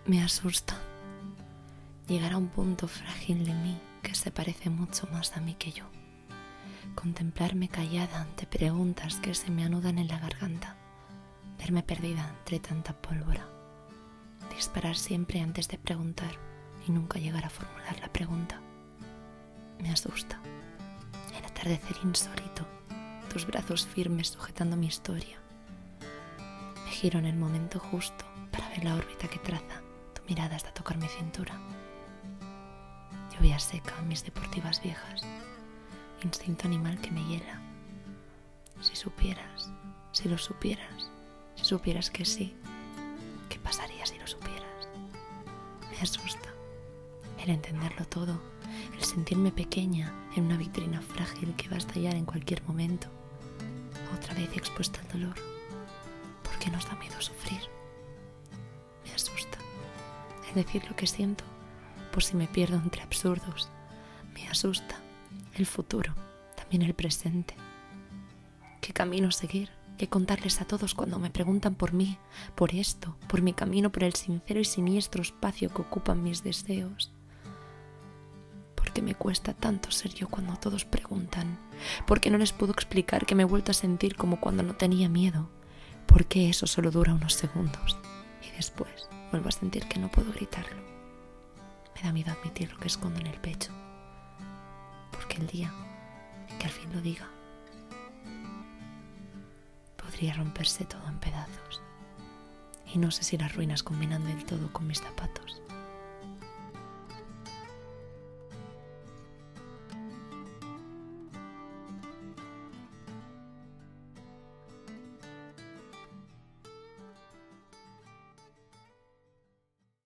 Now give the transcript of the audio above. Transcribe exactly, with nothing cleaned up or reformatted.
Me asusta llegar a un punto frágil de mí que se parece mucho más a mí que yo. Contemplarme callada ante preguntas que se me anudan en la garganta. Verme perdida entre tanta pólvora. Disparar siempre antes de preguntar y nunca llegar a formular la pregunta. Me asusta. El atardecer insólito, tus brazos firmes sujetando mi historia. Me giro en el momento justo para ver la órbita que traza tu mirada hasta tocar mi cintura. Lluvia seca, mis deportivas viejas. Instinto animal que me hiela. Si supieras, si lo supieras, si supieras que sí, ¿qué pasaría si lo supieras? Me asusta el entenderlo todo, el sentirme pequeña en una vitrina frágil que va a estallar en cualquier momento. Otra vez expuesta al dolor. ¿Por qué nos da miedo sufrir? Me asusta el decir lo que siento por si me pierdo entre absurdos. Me asusta el futuro, también el presente. ¿Qué camino seguir? ¿Qué contarles a todos cuando me preguntan por mí, por esto, por mi camino, por el sincero y siniestro espacio que ocupan mis deseos? ¿Por qué me cuesta tanto ser yo cuando todos preguntan? ¿Por qué no les puedo explicar que me he vuelto a sentir como cuando no tenía miedo? ¿Por qué eso solo dura unos segundos? Y después vuelvo a sentir que no puedo gritarlo. Me da miedo admitir lo que escondo en el pecho. Porque el día que al fin lo diga, podría romperse todo en pedazos. Y no sé si las ruinas combinan del todo con mis zapatos.